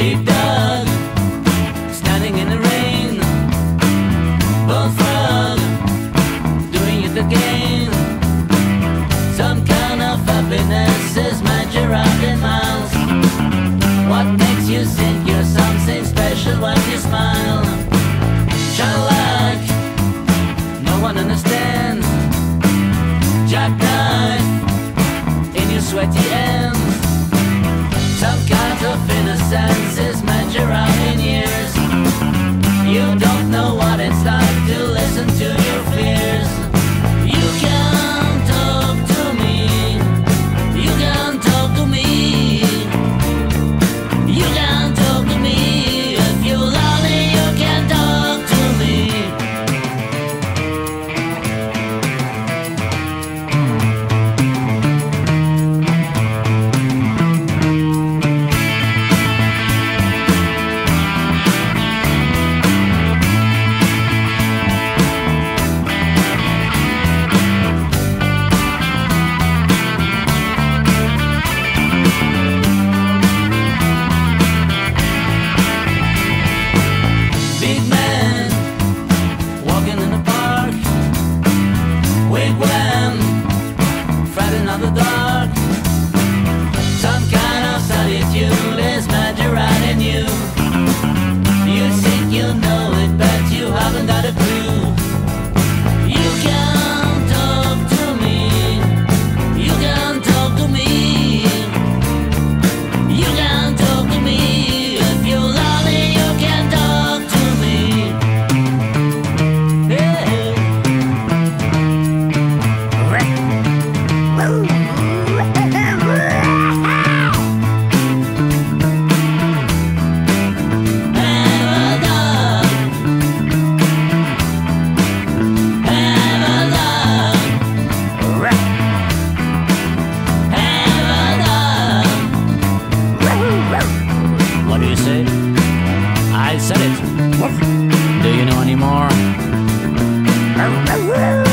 Sheepdog, standing in the rain. Bullfrog, doing it again. Some kind of happiness is measured out in miles. What makes you think you're something special when you smile? Shine like no one understands. Jackknife in your sweaty hands. Some kind of innocence is measured out in years. You don't know what it's like to listen to your fears. You can talk to me. You can talk to me. You can talk to me. If you're lonely, you can talk to me. Big man walking in the park. Wigwam fighting on the dark. Some kind of solitude is measured right in you. You think you know it, but you haven't got a clue. You can talk to me. You can talk to me. You can talk to me. If you're lonely, you can talk to me. Yeah. What do you say? I said it. Do you know anymore?